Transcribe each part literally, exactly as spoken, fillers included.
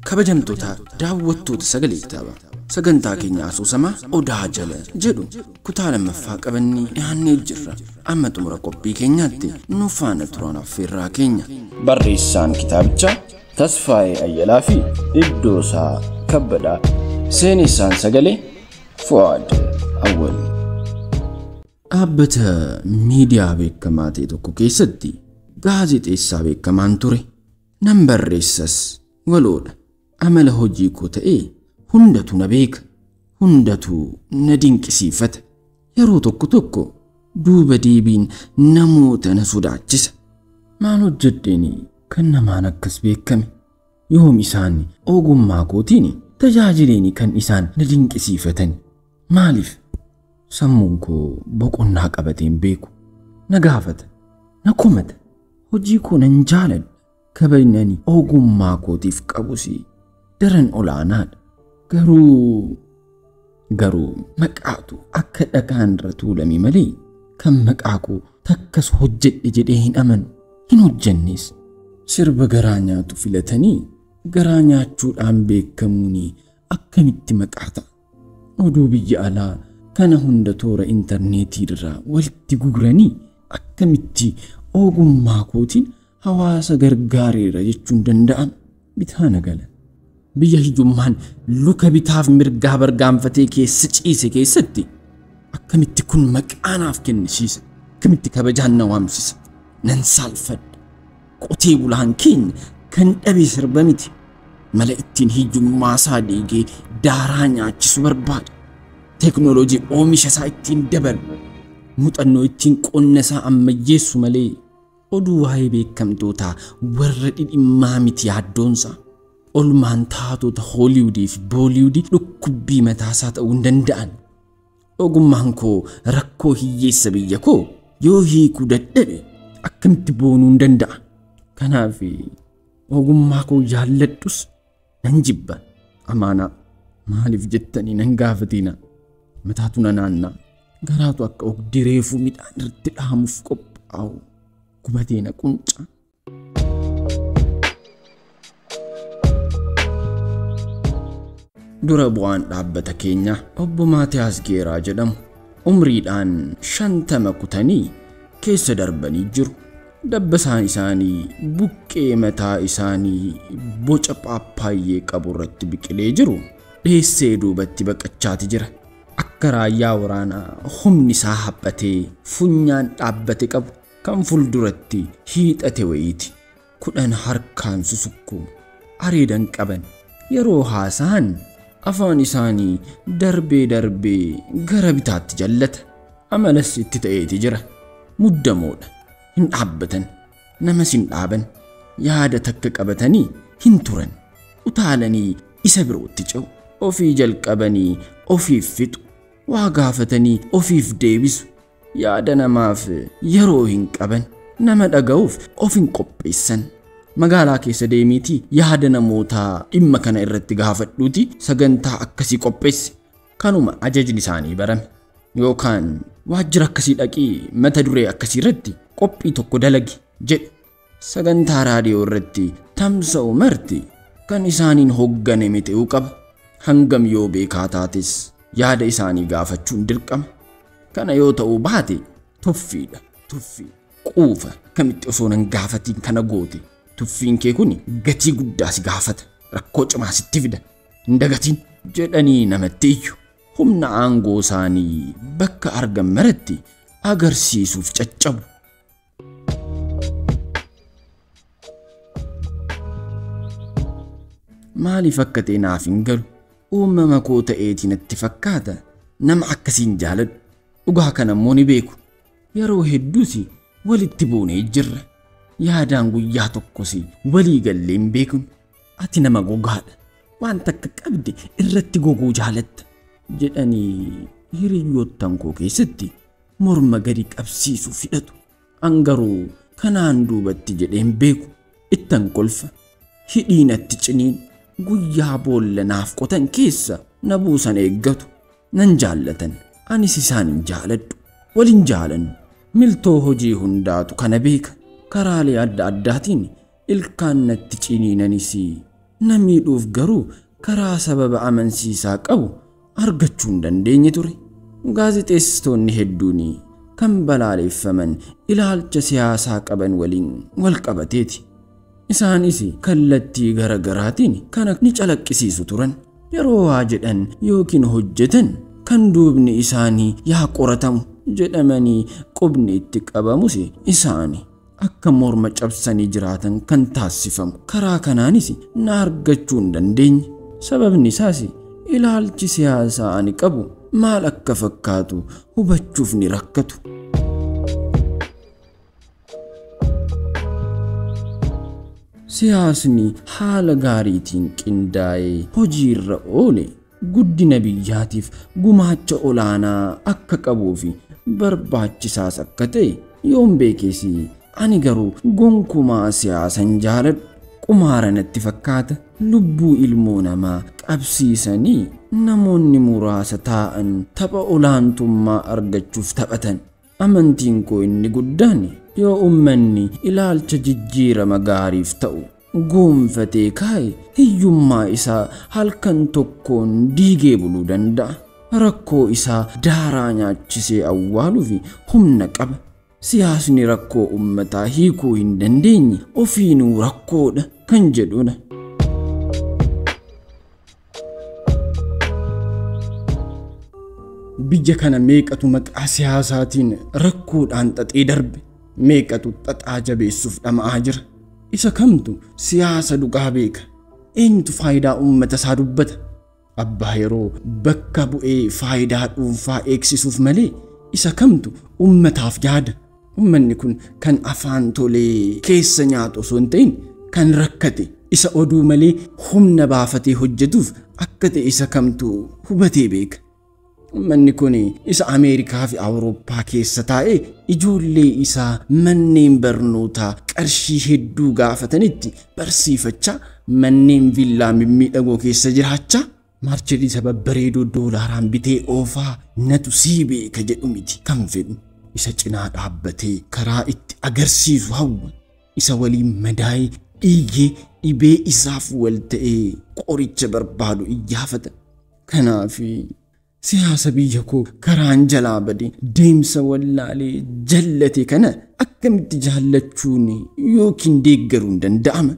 kabajamtoota daawwattoota sagalee kitaaba sagantaa keenya asoosamaa odaa jala jedhu kutaa lammaffaa qabannee dhiyaannee jirra. Amma xumura qophii keenyaatti nu faana turan affeerraa keenya. Barreessaan kitaabichaa Tasfaayee Ayyalaa fi Iddoosaa Kabbadaa, seenessaan sagalee Fuwaad Awwal. Dhaabbata miidiyaa beekamaa ta'e tokko keessatti gaazexeessaa beekamaan ture. Nan barreessas waloodha. Amala hojii koo ta'ee hundatu na beeka, hundatu na dinqisiifata. Yeroo tokko tokko duuba deebiin namoota na sodaachisa. Maal hojjedheeni kan namaan akkas beekame? Yoom isaan ogummaa kootiin tajaajileeni kan isaan na dinqisiifatan? Maaliif? Sammuun koo boqonnaa qabateen beeku. Na gaafata, na komata. Hojii koo nan jaaladha. Kabajnani ogummaa kootiif qabusi daran olaanaadha. Garuu garuu maqaatu akka dhagaan irra tuulame malee kan maqaa koo takkas hojjedhe jedhee hin amanu, hin hojjennes. Sirba garaa nyaatu filatanii garaa nyaachuudhaan beekamuuni akkamitti maqaa ta'a? Oduu biyya alaa kana hunda toora intarneetii irraa walitti gurguranii akkamitti ogummaa kootiin hawaasa gargaareera jechuun danda'am? Bitaa nagala. Biyya hiyyummaan luka bitaaf mirgaa bargaanfatee keessa ciise keessatti akkamitti kun maqaanaaf kennisiisa? Akkamitti kabajaan na waamsisa? Nan saalfadha. Qotee bulaan keenya kan dhabe sirba miti. Mala ittiin hiyyummaa isaa dhiigee daaraa nyaachisu barbaada. Teknooloojii oomisha isaa ittiin dabalu, muuxannoo ittiin qonna isaa ammayyeessu malee oduu waa'ee beekamtootaa warra dhidhimmaa miti yaaddoonsa. Olmaan taatota Hooliwudii fi Booliwudii dhukkubbii mataasaa ta'uu hin danda'an. Ogummaan koo rakkoo hiyyeessa biyya koo yoo hiikuu dadhabe akkamitti boonuu hin danda'a? Kanaaf ogummaa koo jaalladhus nan jibba. Amaanaa maaliif jettanii nan gaafatina? Mataatu na naannaa, garaatu akka ogdii reefuu midhaan irratti dhaamuuf qophaa'u gubatee na qunca. Dura bu'aan dhaabbata keenya obbo Maatiyaas Geeraa jedhamu umriidhaan shantama kutanii keessa darbanii jiru. Dabbasaan isaanii buqqee mataa isaanii boca paappaayyee qabu irratti biqilee jiru dheessee duubatti baqachaati jira. Akka raayyaa waraanaa humni isaa haphatee funyaan dhaabbate qabu kan fulduratti hiixate wayiiti. Kudhan harkaan susukku areedan qaban yeroo haasaan afaan isaanii darbee darbee gara bitaatti jallata. Amalas itti ta'eeti jira. Muddamoodha. Hin dhaabbatan. Namas hin dhaaban. Yaada takka qabatanii hin turan. Utaalanii isa birootti ce'u. Ofii jalqabanii ofiif fixu. Waa gaafatanii ofiif deebisu. Yaada namaaf yeroo hin qaban. Nama dhaga'uuf of hin qopheessan. Magaalaa keessa deemiitii yaada namootaa dhimma kana irratti gaafadhuuti sagantaa akkasii qopheessi. Kanuma ajajni isaanii barame. Yookaan waajjira akkasii dhaqii mata duree akkasii irratti qophii tokko dalagi jedhe. Sagantaa raadiyoo irratti tamsa'u marti kan isaaniin hoogganame ta'uu qaba. Hangam yoo beekaa taates yaada isaanii gaafachuun dirqama. Kana yoo ta'uu baate tuffiidha. Tuffii quufa kamitti osoo nan gaafatiin kana goote. Tuffiin kee kun gatii guddaa si gaafata. Rakkoo cimaa sitti fida. Hin dagatiin jedhanii namatti iyyu. Humna aangoo isaanii bakka argan maratti agarsiisuuf caccabu. Maaliif akka ta'e naaf hin galu? Uumama koo ta'eetiin itti fakkaata. Nama akkasiin jaaladhu. Dhugaa kana immoo ni beeku. Yeroo hedduusi walitti buunee jirra. Yaadaan guyyaa tokkosi walii gallee hin beeknu. Ati nama gogaadha. Waan takka qabde irratti goguu jaalatta jedhanii hiriyoottan koo keessatti morma gadi qabsiisu fidhatu. Angaruu kanaan duubatti jedheen beeku. Ittan kolfa. Hidhiinatti ciniin guyyaa boolla naaf qotan keessa na buusan eeggatu. Nan jaallatan. Anis isaan hin jaaladhu. Walin jaalannu. Miltoo hojii hundaatu kana beeka. Karaalee adda addaatiin ilkaan natti ciniinanis namiidhuuf garuu karaa sababa amansiisaa qabu argachuu hin dandeenye ture. Gaazexeessitoonni hedduun kan balaaleffaman ilaalcha siyaasaa qaban waliin wal qabateeti. Isaanis kallattii garagaraatiin kana ni calaqqisiisu turan. Yeroo waa jedhan yookiin hojjetan kan duubni isaanii yaa qoratamu jedhamanii qubni itti qabamus isaani akka morma cabsanii jiraatan kan taasifamu. Karaa kanaanis na argachuu hin dandeenye. Sababni isaas ilaalchi siyaasaa ani qabu maal akka fakkaatu hubachuuf ni rakkatu. Siyaasni haala gaariitiin qindaa'ee hojiirra oole guddina biyyaatiif gumaacha olaanaa akka qabuu fi barbaachisaas akka ta'e yoon beekesi. Ani garuu gonkumaa siyaasan jaaladhu. Qumaara natti fakkaata. Lubbuu ilmoo namaa qabsiisanii namoonni muraasa taa'an tapha olaantummaa argachuuf taphatan. Amantiin koo inni guddaan yoo ummanni ilaalcha jijjiirama gaariif ta'u goonfatee kaa'e hiyyummaa isaa halkan tokkoon diigee buluu danda'a. Rakkoo isaa daaraa nyaachisee awwaaluuf humna qaba. Siyaasni rakkoo ummataa hiikuu hin dandeenye ofiinuu rakkoodha kan jedhudha. Biyya kana meeqatu maqaa siyaasaatiin rakkoodhaan xaxee darbe, meeqatu xaxaa jabeessuuf dhama'aa jira. Isa kamtu siyaasa dhugaa beeka? Eenyutu faayidaa ummata isaa dubbata? Abbaa yeroo bakka bu'ee faayidaa dhuunfaa eegsisuuf malee isa kamtu ummataaf yaada? Ummanni kun kan afaan tolee keessa nyaatu osoo hin ta'in kan rakkate isa oduu malee humna baafatee hojjetuuf akka ta'e isa kamtu hubatee beeka. Ummanni kun isa Ameerikaa fi Awurooppaa keessa taa'ee ijoollee isaa manneen barnootaa qarshii hedduu gaafatanitti barsiifachaa manneen villaa mimmiidhagoo keessa jiraachaa maarcherii babbareedoo doolaaraan bitee oofaa natu sii beeka jedhu miti kan fedhu. Isa cinaa dhaabbatee karaa itti agarsiisu hawwa. Isa waliin madaa'ee dhiigee dhibee isaaf wal ta'ee qoricha barbaadu iyyaafata. Kanaaf siyaasa biyya koo karaan jalaa badee deemsa wallaalee jallate kana akkamitti jaallachuun yookiin deeggaruun danda'ama?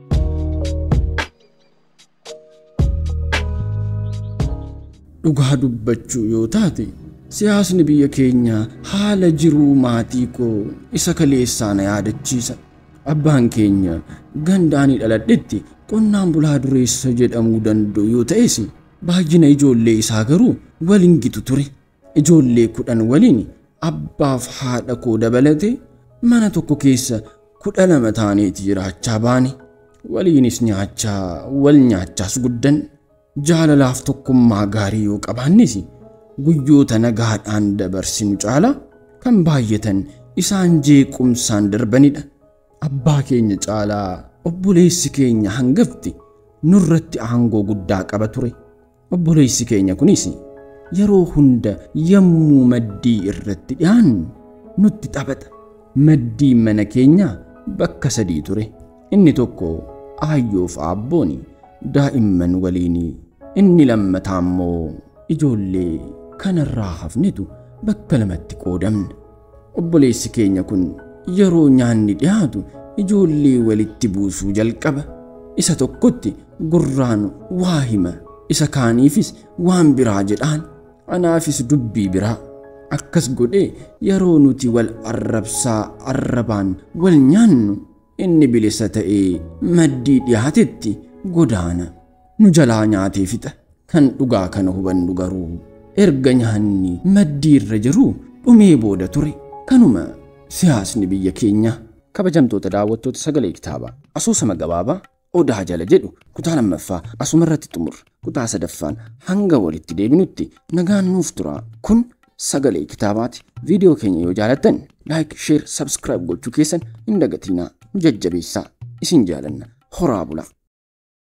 Dhugaa dubbachuu yoo taate siyaasni biyya keenya haala jiruu maatii koo isa kaleessaa na yaadachiisa. Abbaan keenya gandaanii dhaladhetti qonnaan bulaa dureessa jedhamuu danda'u yoo ta'es baay'ina ijoollee isaa garuu waliin gitu ture. Ijoollee kudhan waliin abbaaf haadha koo dabalate mana tokko keessa kudha lama taaneeti jiraachaa baane. Waliinis nyaachaa wal nyaachaas guddan. Jaalalaaf tokkummaa gaarii yoo qabaannis guyyoota nagaadhaan dabarsinu caala kan baay'atan isaan jeequmsaan darbanidha. Abbaa keenya caalaa obboleessi keenya hangafti nurratti aangoo guddaa qaba ture. Obboleessi keenya kunis yeroo hunda yommuu maddii irratti dhiyaannu nutti taphata. Maddiin mana keenya bakka sadii ture. Inni tokko aayyoof aabbooni daa'imman waliin, inni lammataa immoo ijoollee kanarraa hafnetu bakka lamatti qoodamna. Obboleessi keenya kun yeroo nyaanni dhiyaatu ijoollee walitti buusuu jalqaba. Isa tokkotti gurraan waa hima, isa kaaniifis waan biraa jedhaan, anaafis dubbii biraa. Akkas godhee yeroo nuti wal arrabsaa arrabaan wal nyaannu inni bilisa ta'ee maddii dhiyaatetti godaana. Nu jalaa nyaatee fixa. Kan dhugaa kana hubannu garuu erga nyaanni maddii irra jiru dhumee booda ture. Kanuma siyaasni biyya keenya. Kabajamtoota daawwattoota Sagalee Kitaabaa asoosama gabaabaa Odaa jala jedhu kutaa lammaffaa asumarratti xumur. Kutaa sadaffaan hanga walitti deebinutti nagaan nuuf tura. Kun Sagalee Kitaabaati. Viidiyoo keenya yoo jaalattan like, share, subscribe gochuu keessan hin dagatinaa. Nu jajjabeessaa. Isin jaalanna. Horaa bulaa.